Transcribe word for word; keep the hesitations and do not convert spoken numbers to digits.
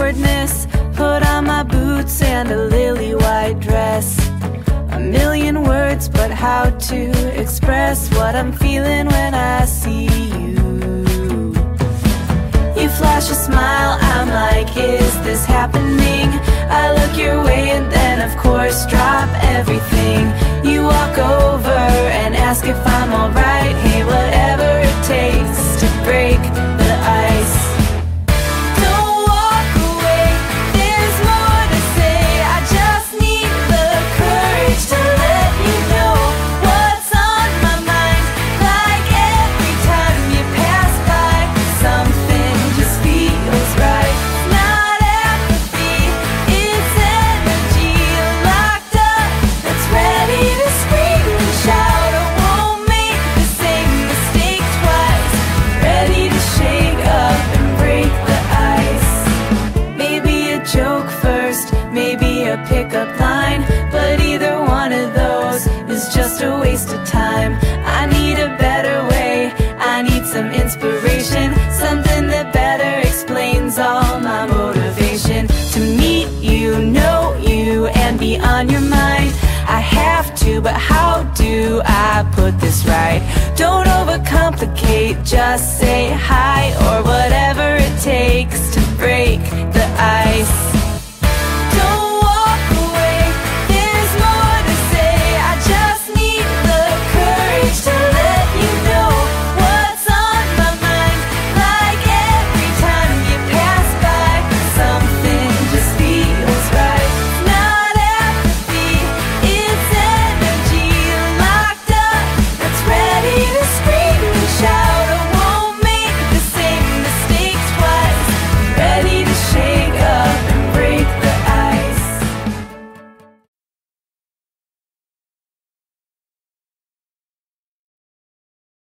awkwardness, put on my boots and a lily white dress. A million words, but how to express what I'm feeling when I see you. You flash a smile, I'm like, is this happening? I look your way and then of course drop everything. You walk over and ask if I'm alright. Hey, whatever it takes to break the ice. Don't walk away, there's more to say. I just need the courage to let you know what's on my mind. Like every time you pass by, something just feels right. Not apathy, it's energy locked up that's ready to scream and shout. I won't make the same mistake twice. Ready to shake up and break the ice. Maybe a joke first, maybe a pickup line, but either one of those is just a waste of time. I need a better way, I need some inspiration, something that better explains all my motivation. To meet you, know you, and be on your mind. I have to, but how do I put this right? Don't overcomplicate, just say hi, or whatever it takes to break the ice.